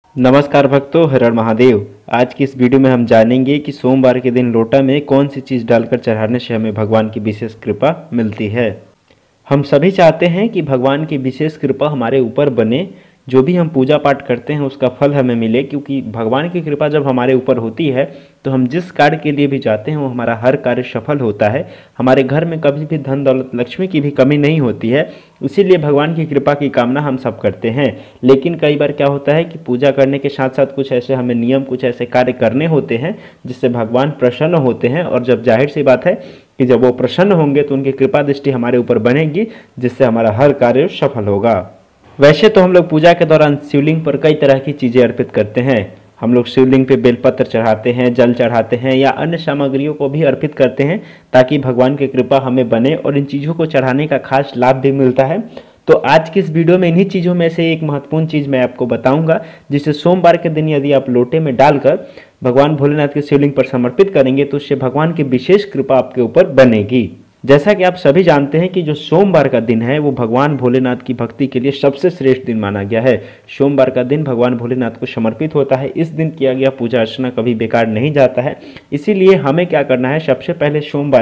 नमस्कार भक्तों, हर हर महादेव। आज की इस वीडियो में हम जानेंगे कि सोमवार के दिन लोटा में कौन सी चीज़ डालकर चढ़ाने से हमें भगवान की विशेष कृपा मिलती है। हम सभी चाहते हैं कि भगवान की विशेष कृपा हमारे ऊपर बने, जो भी हम पूजा पाठ करते हैं उसका फल हमें मिले, क्योंकि भगवान की कृपा जब हमारे ऊपर होती है तो हम जिस कार्य के लिए भी जाते हैं वो हमारा हर कार्य सफल होता है। हमारे घर में कभी भी धन दौलत लक्ष्मी की भी कमी नहीं होती है। इसीलिए भगवान की कृपा की कामना हम सब करते हैं। लेकिन कई बार क्या होता है कि पूजा करने के साथ साथ कुछ ऐसे हमें नियम, कुछ ऐसे कार्य करने होते हैं जिससे भगवान प्रसन्न होते हैं, और जब जाहिर सी बात है कि जब वो प्रसन्न होंगे तो उनकी कृपा दृष्टि हमारे ऊपर बनेगी, जिससे हमारा हर कार्य सफल होगा। वैसे तो हम लोग पूजा के दौरान शिवलिंग पर कई तरह की चीज़ें अर्पित करते हैं। हम लोग शिवलिंग पे बेलपत्र चढ़ाते हैं, जल चढ़ाते हैं या अन्य सामग्रियों को भी अर्पित करते हैं ताकि भगवान की कृपा हमें बने, और इन चीज़ों को चढ़ाने का खास लाभ भी मिलता है। तो आज की इस वीडियो में इन्हीं चीज़ों में से एक महत्वपूर्ण चीज़ मैं आपको बताऊंगा, जिसे सोमवार के दिन यदि आप लोटे में डालकर भगवान भोलेनाथ के शिवलिंग पर समर्पित करेंगे तो उससे भगवान की विशेष कृपा आपके ऊपर बनेगी। जैसा कि आप सभी जानते हैं कि जो सोमवार का दिन है वो भगवान भोलेनाथ की भक्ति के लिए सबसे श्रेष्ठ दिन माना गया है। सोमवार का दिन भगवान भोलेनाथ को समर्पित होता है। इस दिन किया गया पूजा अर्चना कभी बेकार नहीं जाता है। इसीलिए हमें क्या करना है, सबसे पहले सोमवार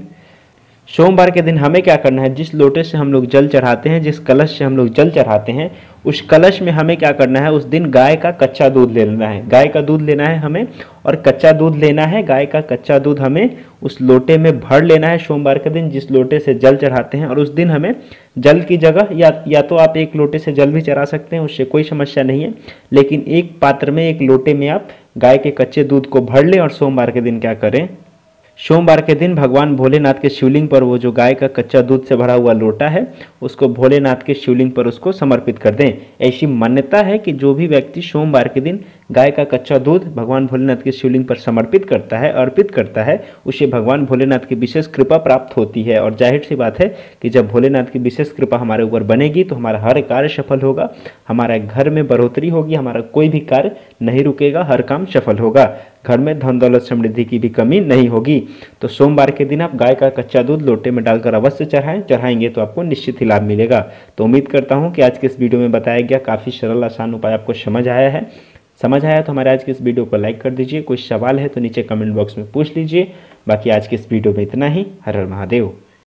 के दिन हमें क्या करना है, जिस लोटे से हम लोग जल चढ़ाते हैं, जिस कलश से हम लोग जल चढ़ाते हैं, उस कलश में हमें क्या करना है, उस दिन गाय का कच्चा दूध लेना है। गाय का दूध लेना है हमें, और कच्चा दूध लेना है। गाय का कच्चा दूध हमें उस लोटे में भर लेना है सोमवार के दिन, जिस लोटे से जल चढ़ाते हैं। और उस दिन हमें जल की जगह या तो आप एक लोटे से जल भी चढ़ा सकते हैं, उससे कोई समस्या नहीं है। लेकिन एक पात्र में, एक लोटे में आप गाय के कच्चे दूध को भर लें और सोमवार के दिन क्या करें, सोमवार के दिन भगवान भोलेनाथ के शिवलिंग पर वो जो गाय का कच्चा दूध से भरा हुआ लोटा है उसको भोलेनाथ के शिवलिंग पर उसको समर्पित कर दें। ऐसी मान्यता है कि जो भी व्यक्ति सोमवार के दिन गाय का कच्चा दूध भगवान भोलेनाथ के शिवलिंग पर समर्पित करता है, अर्पित करता है, उसे भगवान भोलेनाथ की विशेष कृपा प्राप्त होती है। और जाहिर सी बात है कि जब भोलेनाथ की विशेष कृपा हमारे ऊपर बनेगी तो हमारा हर कार्य सफल होगा, हमारा घर में बढ़ोतरी होगी, हमारा कोई भी कार्य नहीं रुकेगा, हर काम सफल होगा, घर में धन दौलत समृद्धि की भी कमी नहीं होगी। तो सोमवार के दिन आप गाय का कच्चा दूध लोटे में डालकर अवश्य चढ़ाएंगे तो आपको निश्चित ही लाभ मिलेगा। तो उम्मीद करता हूं कि आज के इस वीडियो में बताया गया काफ़ी सरल आसान उपाय आपको समझ आया तो हमारे आज के इस वीडियो को लाइक कर दीजिए। कोई सवाल है तो नीचे कमेंट बॉक्स में पूछ लीजिए। बाकी आज के इस वीडियो में इतना ही। हर हर महादेव।